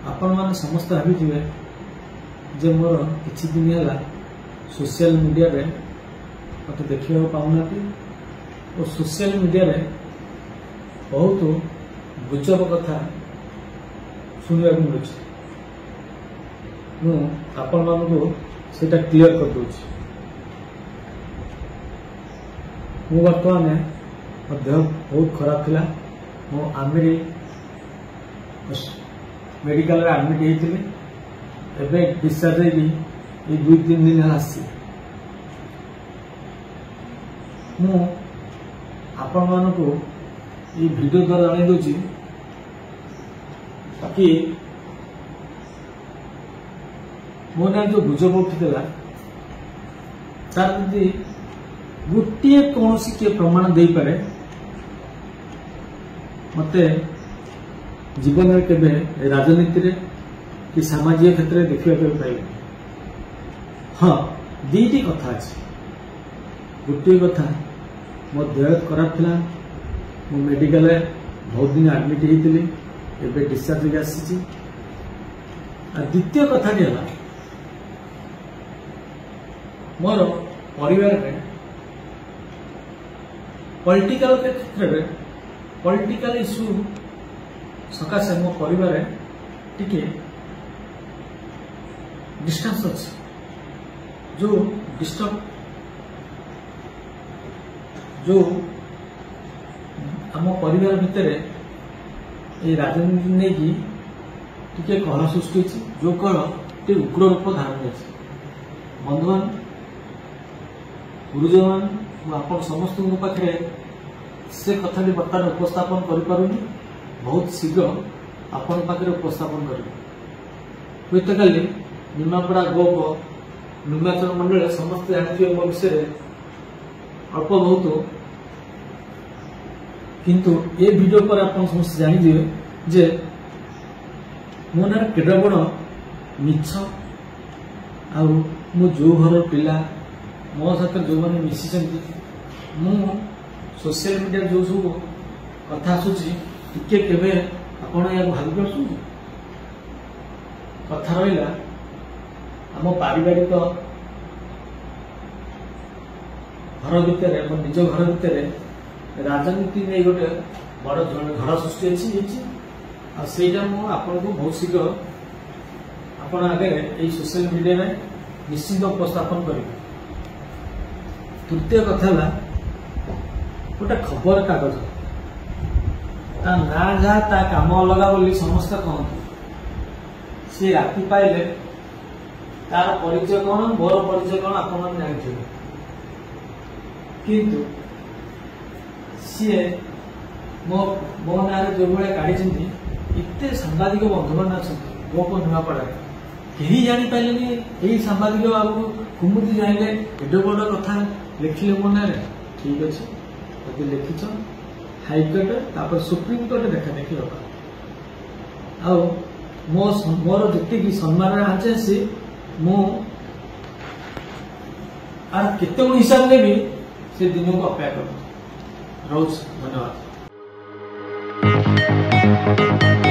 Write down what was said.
आपण माने समस्त भाविथिबे जे मोर किछि दिन है सोशल मीडिया रे मत देखा पाऊना और सोशल मीडिया रे बहुत गुजब कथा शुणा मिलूँ आपण मानू से क्लीयर कर दूची। मु बर्तमान मो देह बहुत खराब थिला। मो आमिरी मेडिकल आडमिट होती एवं डिस्चार्ज ये 2-3 दिन आसी। मु आपण मानू ये वीडियो द्वारा जन दूची कि मो ना जो गुजब उठीला तार यदि गोटे कौन किए प्रमाण दे पारे मते जीवन में केबे राजनीति रे कि सामाजिक क्षेत्र में देखा पाइबे। हाँ दीटी कथा अच्छे। गोटे कथा मो देह खराब थिला मो मेडिकल बहुत दिन आडमिट होती एवं डिस्चार्ज आसी। द्वितीय कथा है मोर परिवार में पॉलिटिकल क्षेत्र में पॉलिटिकल इश्यू सकाशे मो परिवार टिके डिस्टेंस अच्छे जो डिस्टर्ब जो आम परिवार भितर ये राजनीति नहीं कि टिके कलह सृष्टि जो कलह उग्र रूप धारण कर। बंधुवान गुरुजन आप समस्त पाखे से कथा बर्तमान उपस्थापन करें बहुत शीघ्र आपण पाखे उपस्थापन करें। हुए तो कल निमापड़ा गोप निर्वाचन मंडल समस्त जानते मो विषय अल्प बहुत किंतु ये वीडियो पर आप समस्त जानिदिए जे मो ना केडा बड़ मिछ आ मु जो घर पिला मो साथ जो मैंने मिसी मु सोशल मीडिया जो सब कथा आसूची टिके केबे आपण या भावी पार्छ कथा रहा आम पारिवारिक घर भितर मो निज घर भितर राजनीति नहीं गोटे बड़ झड़ सृष्टि अच्छी आपन को बहुत शीघ्र आपण आगे ये सोशल मीडिया में निश्चित उपस्थापन करेंगे। तृतीय कथा गोटे खबर कागज ता ना जहाँ ता काम अलग बोली समस्त कहते सी राति पाइले तार परिचय कौन मोर परिचय कौन आप जानते किंतु सी मो मो ना जो भाई काढ़ी इतने सांबादिक बंधु मैंने अच्छा गोप नुआपड़ा कहीं जापारे यही सांबादिक बाबू कुमुदी जाइले एड बड़ कथा लिखिले मो ना ठीक अच्छे यदि लिखिछ हाइकोर्ट सुप्रीम कोर्ट देखा देखी होगा मोर जी सम्मान आचे सी मु केते हिसाब ने भी से दिन को अपेक्षा कर रोज। धन्यवाद।